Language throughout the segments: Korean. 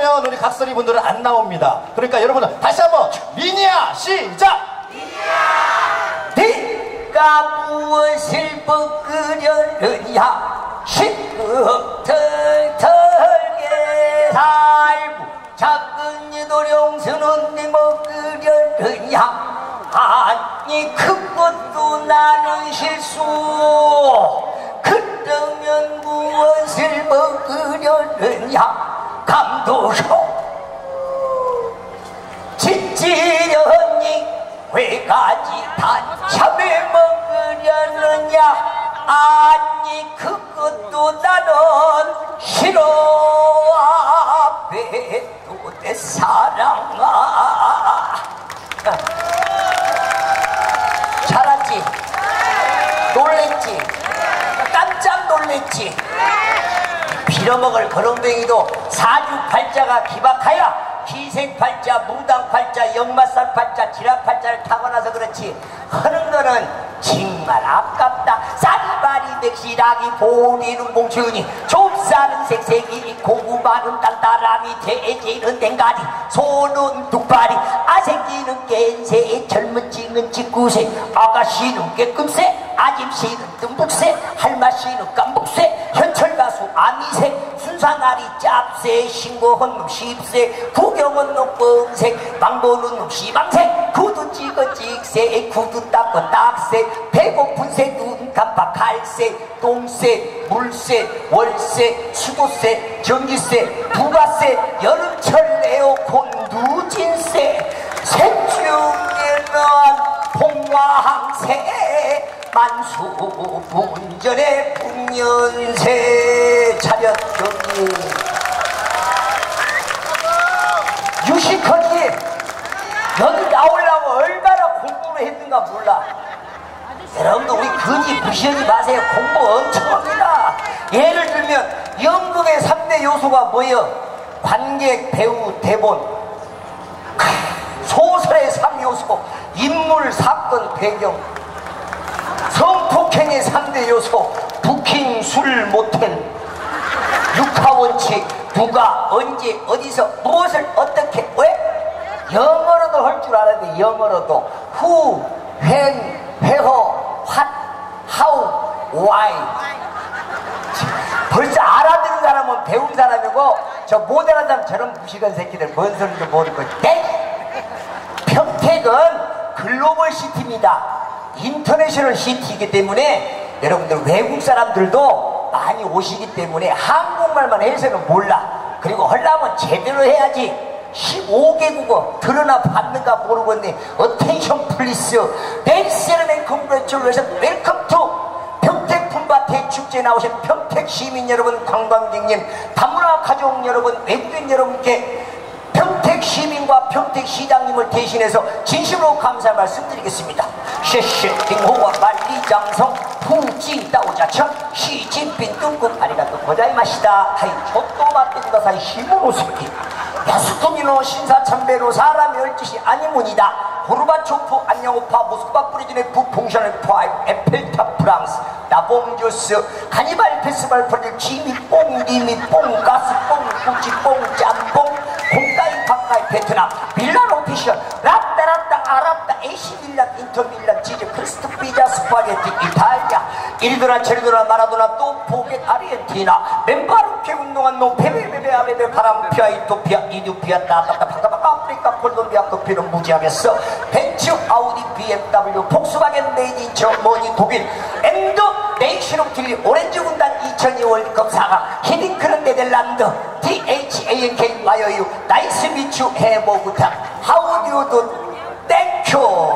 하면 우리 각설이 분들은 안 나옵니다. 그러니까 여러분은 다시 한번 미니야 시작! 네가 무엇을 먹으려느냐 시끄럽털털게 살고 작은 이 도령수는 네 먹으려느냐 아니 그것도 나는 실수 그러면 무엇을 먹으려느냐 감도서 짓지려니 회가지 단참을 먹으려느냐 아니 그것도 나는 싫어 앞에도 내 사랑아 잘하지? 놀랬지? 깜짝 놀랬지? 빌어먹을 거렁뱅이도 사주팔자가 기박하여 기생팔자, 무당팔자, 역마살팔자, 지라팔자를 타고나서 그렇지 하는 거는 정말 아깝다. 쌀바리 맥시락이 보리는 몽추니 좁쌀은 색색이 고구마는 단다람이 돼지는 댕가리 소는 뚝바리 아새끼는 깬새 젊은 찌는 직구새 아가씨는 깨끔새 아짐씨는 뜸북새 할마씨는 깜북새 현철가수 아미새 순사나리 짭새 신고한 놈 십새 구경은 놈 뻥새 망보는 놈 시방새 구두 찍어 찍새 구두 닦어 딱새 배고픈 새 눈 깜빡할새 똥새 물새 월새 수도새 전기새 부가새 여름철 에어컨 누진새 셋중에는 봉화항새 만수분전의 풍년새 차렸더니 유식하기 여기 나오려고 얼마나 공부를 했는가 몰라. 여러분도 우리 거지 무시하지 마세요. 공부 엄청 합니다. 예를 들면 연극의 3대 요소가 뭐예요? 관객, 배우, 대본. 소설의 3요소 인물, 사건, 배경. 성폭행의 3대 요소 부킹, 술, 모텔. 육하원칙. 누가 언제 어디서 무엇을 어떻게 왜? 영어로도 할 줄 알아야 돼. 영어로도 who, when, where, what, how, why. 벌써 알아듣는 사람은 배운 사람이고 저 못알아듣는 사람처럼 무식한 새끼들 뭔 소리인지 모르고 평택은 글로벌 시티입니다. 인터내셔널 시티이기 때문에 여러분들 외국 사람들도 많이 오시기 때문에 한국말만 해서는 몰라. 그리고 하려면 제대로 해야지. 15개국어 들으나 봤는가 모르겠네. Attention please. Ladies and congratulations. Welcome to 평택 품밭의 축제에 나오신 평택 시민 여러분, 관광객님, 다문화 가족 여러분, 외국인 여러분께 평택 시민과 평택 시장님을 대신해서 진심으로 감사의 말씀드리겠습니다. 셰셰팅호와 만리장성 후진다오자청 시진빈 뚱꿍 아리가또 고자이마시다. 하이 족도 맞댄다 사이 힘으로 새끼 야수토미노 신사참배로 사람이 열짓이 아니문이다. 고르바초프 안녕오파 모스크바 프리즌의 부풍션의 파이브 에펠탑 프랑스 나봉주스 카니발 페스티벌 프로젝트 지미뽕 리미뽕 가스뽕 구찌뽕 짬뽕 공가이 바카이 베트남 밀란 오피셜 라따라따 아랍다 AC 밀란 인터 밀란 치즈 크리스트 피자 스파게티 이탈리아 이리도나 제리도나 마라도나 또 포겟 아르헨티나 멤바르케 운동한 노 페베베베 아베베 바람피아 이토피아 이두피아 따따따 바카바카 아프리카 콜롬비아 커피는 무지하겠어. 벤츠 아우디 BMW 폭스바겐 메이드 저머니 독일 엔더 네이션 오브 딜리 오렌지 군단 2002 월드컵 사강 히딩크는 네덜란드 DHANK 와이어유 나이스 미추 해보구탕 하우디오도 땡큐.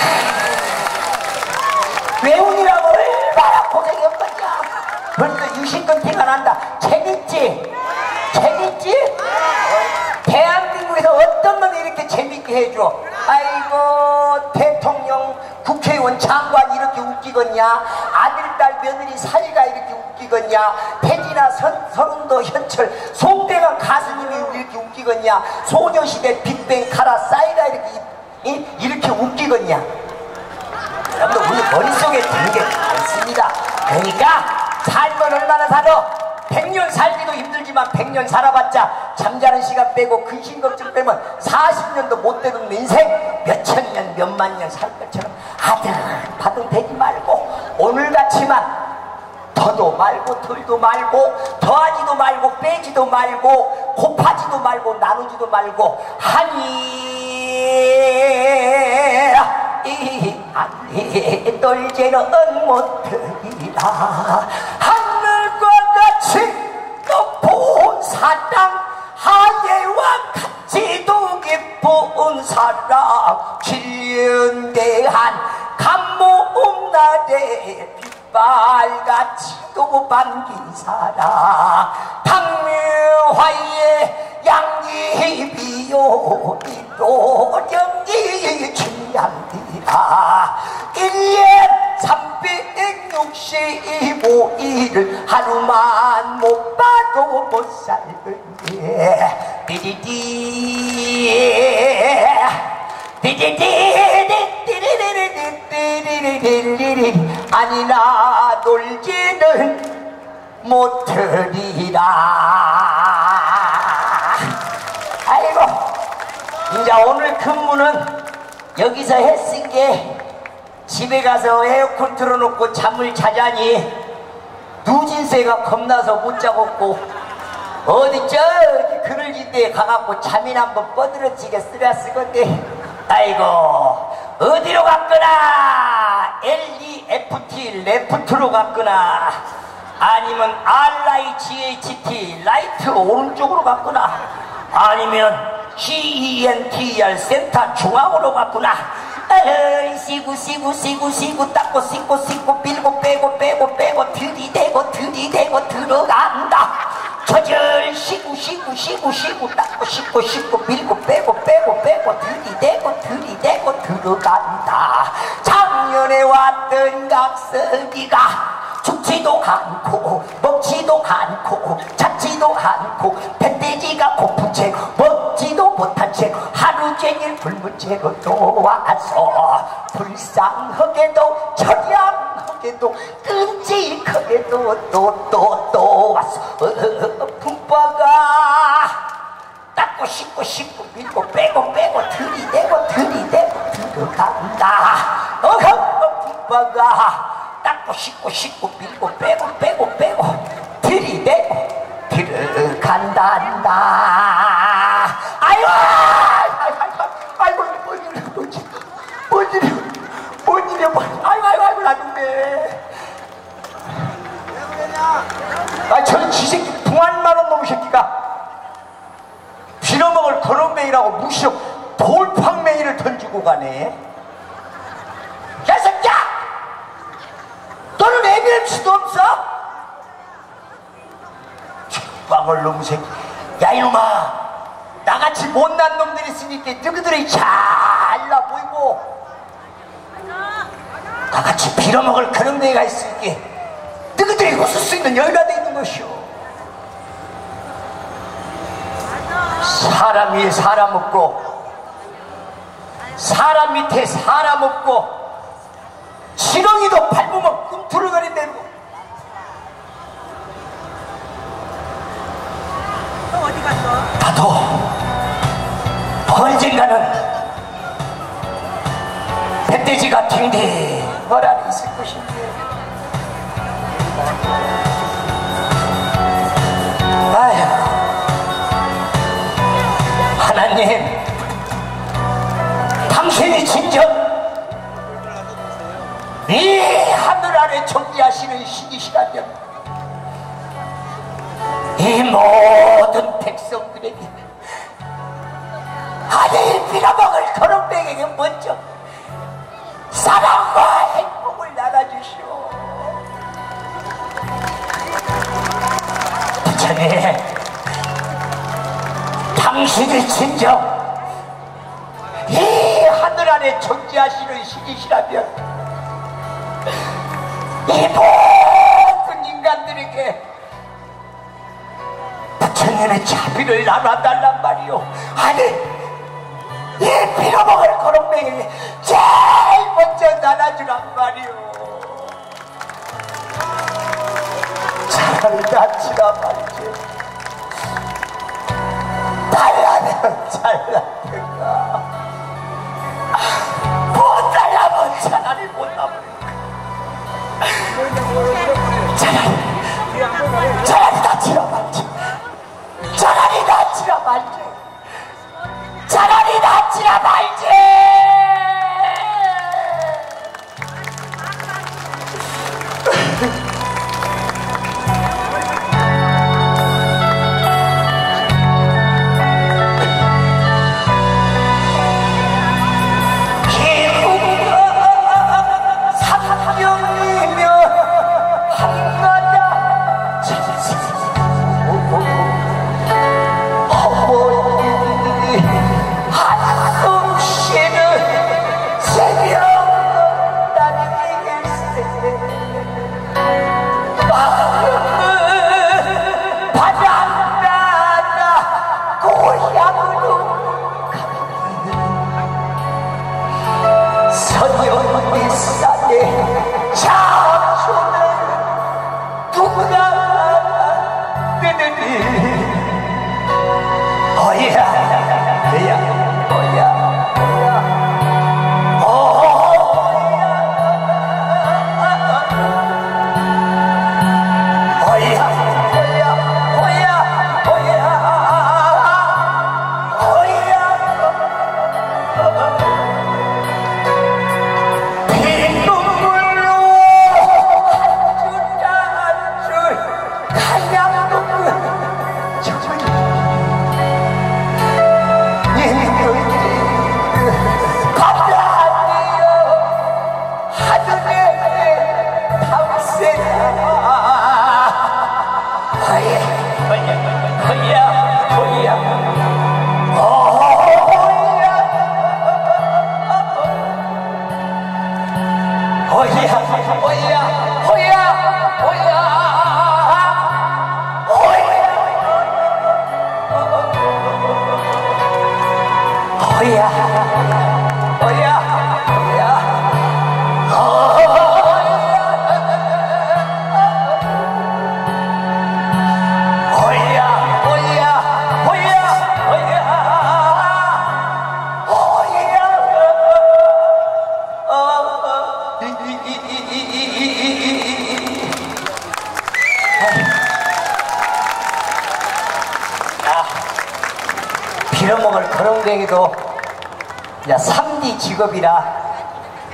외운이라고 얼마나 고생한 거냐. 벌써 유식권 티가 난다. 재밌지? 재밌지? 대한민국에서 어떤 놈이 이렇게 재밌게 해줘. 아이고 대통령 국회의원 장관 이렇게 웃기겠냐. 아들 딸 며느리 사이가 이렇게 웃기겠냐. 태진아 서른도 현철 송대관 가수님이 이렇게 웃기겠냐. 소녀시대 빅뱅 카라 싸이가 이렇게 웃기겠냐. 여러분들 우리 머릿속에 드는 게 많습니다. 그러니까 삶은 얼마나 살아? 100년 살기도 힘들지만 100년 살아봤자 잠자는 시간 빼고 근심 걱정 빼면 40년도 못 되는 인생 몇천 년 몇만 년 살 것처럼 아등바등 되지 말고 오늘같이만 더도 말고 덜도 말고 더하지도 말고 빼지도 말고 곱하지도 말고 나누지도 말고 하니 안에 떨지는 못하리라. 하늘과 같이 높은 사랑 하예와 같이도 깊은 사랑 질연대한 간모음 날에 빛발같이도 반긴 사랑 당묘화에 양귀비요 이도령이 중량이라 1년 365일 하루만 못 봐도 못 살겠네. 아니나 놀지는 못하리라. 아이고 이제 오늘 근무는 여기서 했은 게 집에 가서 에어컨 틀어놓고 잠을 자자니 누진세가 겁나서 못 자겠고 어디 저기 그늘진대에 가갖고 잠이나 한번 뻗으러지게 쓰라 쓰건데 아이고 어디로 갔거나 LEFT 레프트로 갔거나 아니면 RIGHT 라이트 오른쪽으로 갔거나 아니면 CENTR 센터 중앙으로 갔구나. 시구 닦고 씻고 빌고 빼고 들이대고 들어간다. 저절 시구 닦고 씻고 빌고 빼고 들이대고 들어간다. 작년에 왔던 각설이가 죽지도 않고 먹지도 않고 잤지도 않고 뱃돼지가 고픈 채 먹지도 못한 채 하루 종일 굶은 채로 또 와서 불쌍하게도 처량하게도 끔찍하게도 또 와서 품바가 닦고 씻고 밀고 빼고 들이대고 들어간다. 품바가 닦고 씻고 밀고 빼고 들이대고 들어간단다. 아이고 뭔 일이야 아이고 나 죽네. 저 지새끼 동안만한 놈의 새끼가 빌어먹을 거렁뱅이라고 무시하고 돌팡맹이를 던지고 가네. 야 새끼야 너는 애비일치도 없어? 빵을 놈의 새끼. 야 이놈아 나같이 못난 놈들이 있으니까 너희들이 잘나 보이고 나같이 빌어먹을 그런 데가 있으니까 너희들이 웃을 수 있는 여유가 돼 있는 것이오. 사람 위에 사람 없고 사람 밑에 사람 없고 지렁이도 밟으면 꿈틀어거린다고. 너 어디 갔어? 나도 언젠가는 뱃돼지가 탱탱 안에 있을 것인데 아휴 하나님 당신이 진정 이 하늘 아래 존재하시는 신이시라면 이 모든 백성들에게 하늘 빌어먹을 거렁뱅이에게 먼저 사랑과 행복을 나눠주시오. 부처님 당신이 진정 이 하늘 안에 존재하시는 신이시라면 이 모든 인간들에게 부처님의 자비를 나눠달란 말이오. 아니 이 빌어먹을 거렁뱅이에게 제일 먼저 나눠주란 말이오. 차라리 다치라 말지. 달라면 잘라든가 못 달라면 차라리 못 남으니까 차라리 다치라 말지. 차라리 다치라 말지. 차라리 다치라 말지. 빌어먹을 그런 갱이도 야 3D 직업이라